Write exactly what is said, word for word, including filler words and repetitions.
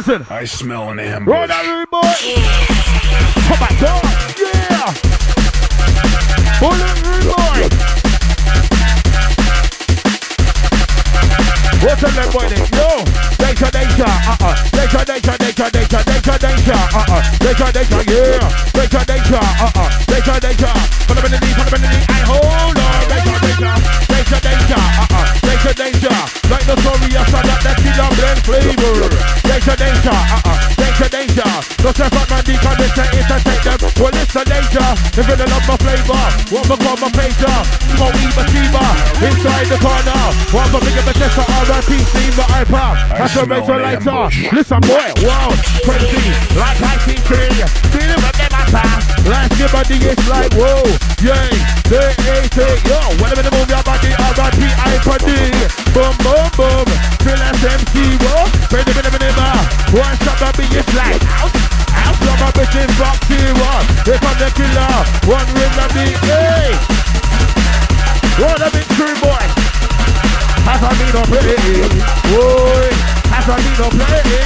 Listen. I smell an ambush. Roll that rude boy. Oh my God. Yeah. Pull it, rude boy. What's up, that boy name? Yo. Danger, danger. Uh-uh. Danger, danger, danger, danger, danger, danger. Uh-uh. Danger, danger, yeah. Danger, danger. Uh-uh. Danger, danger. Put him in the knee, put him in the knee. And hold on. Danger, danger. Danger, danger. Uh-uh. Danger, danger. Like the story of son of that killer blend flavor. Danger, danger. Uh-uh. Danger, danger. No step up man, because it's a entertain them. Well, it's a danger. If you don't love my flavor, what for call my pager? Smoke me Masiba. Inside the corner. What for bigger Bethesda R I P, Steve the iPad. That's a major lighter. Listen boy, wow, crazy. Like I see tree. Feeling with them I pass. Let's give body it's like whoa. Yay. They ate it. Yo, whenever they move your body, R I P iPad. Boom, boom, boom. Feel S M C, whoa. Pay the minute, minute, one shot that be it's like out. Out from my bitches rock zero. Here come the killer. One ring of the A. What a big true boy. Has a me no play. Boy. Has a me no play.